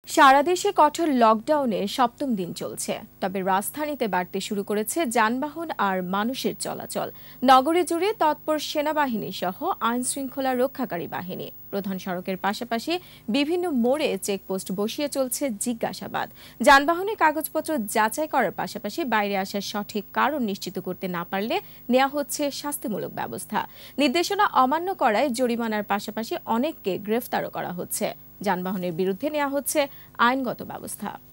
সারা দেশে কঠোর লকডাউনের সপ্তম দিন চলছে। তবে রাজধানীতে বাড়তে শুরু করেছে যানবাহন আর মানুষের চলাচল। নগরী জুড়ে তৎপর সেনাবাহিনী সহ আইন শৃঙ্খলা রক্ষাকারী বাহিনী। প্রধান সড়কের পাশাপাশি বিভিন্ন মোড়ে চেকপোস্ট বসিয়ে চলছে জিজ্ঞাসাবাদ। যানবাহনের কাগজপত্র যাচাই করার পাশাপাশি বাইরে আসার সঠিক কারণ নিশ্চিত করতে না পারলে নেওয়া হচ্ছে শাস্তিমূলক ব্যবস্থা। নির্দেশনা অমান্য করায় জরিমানার পাশাপাশি অনেককে গ্রেফতারও করা হচ্ছে। যানবাহনের বিরুদ্ধে নেওয়া হচ্ছে আইনগত ব্যবস্থা।